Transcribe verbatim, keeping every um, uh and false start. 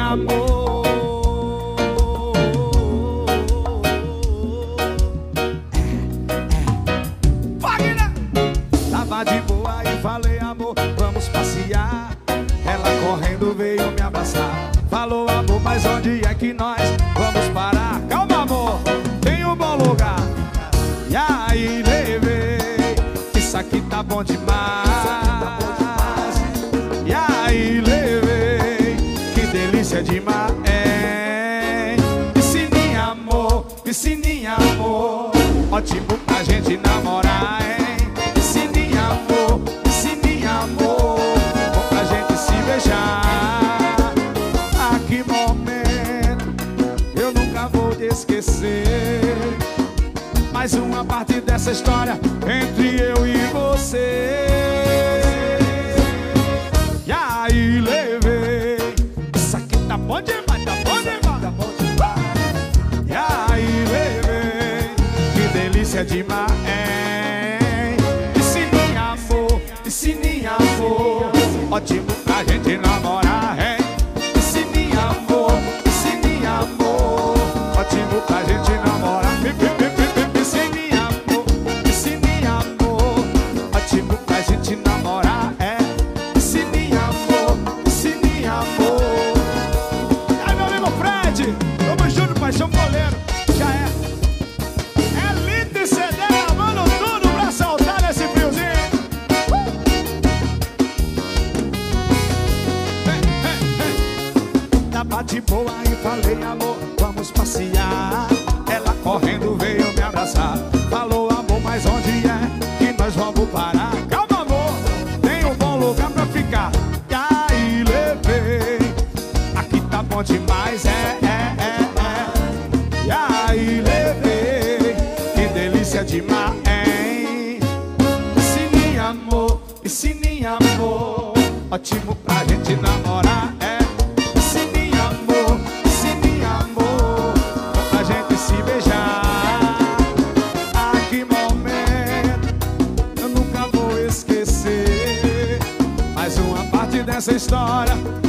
amor. Wagner! Tava de boa e falei, amor, vamos passear. Ela correndo veio me abraçar. Falou, amor, mas onde é que nós vamos parar? Calma, amor, tem um bom lugar. E aí levei, isso aqui tá bom demais. E aí levei, que delícia demais. Piscininha, amor, piscininha, amor, ótimo pra gente namorar, hein? Piscininha, amor, piscininha, amor, bom pra gente se beijar. Ah, que momento, eu nunca vou te esquecer. Mais uma parte dessa história entre eu e você. E aí levei, isso aqui tá bom demais, tá bom demais, tá bom demais. E aí levei, que delícia demais. Piscininha, amor, piscininha, amor, ótimo pra gente namorar, hein? Piscininha, amor, piscininha, amor, ótimo pra gente namorar. Piscininha, amor, piscininha, amor, ótimo pra gente namorar, é. Piscininha, amor, piscininha, amor. Aí, meu amigo Fred, tamo junto, paixão goleiro, já é. Elite C D gravando tudo pra soltar nesse friozinho. Tava de boa e falei, amor, vamos passear. Ela correndo veio me abraçar. Falou, amor, mas onde é que nós vamos parar? Calma, amor, tem um bom lugar pra ficar. E aí levei, aqui tá bom demais, é, é, é, é. E aí levei, que delícia demais, hein? Piscininha, amor, piscininha, amor, ótimo pra gente namorar, é. Piscininha, amor, piscininha, amor, pra gente se beijar. Ah, que momento, eu nunca vou esquecer. Mais uma parte dessa história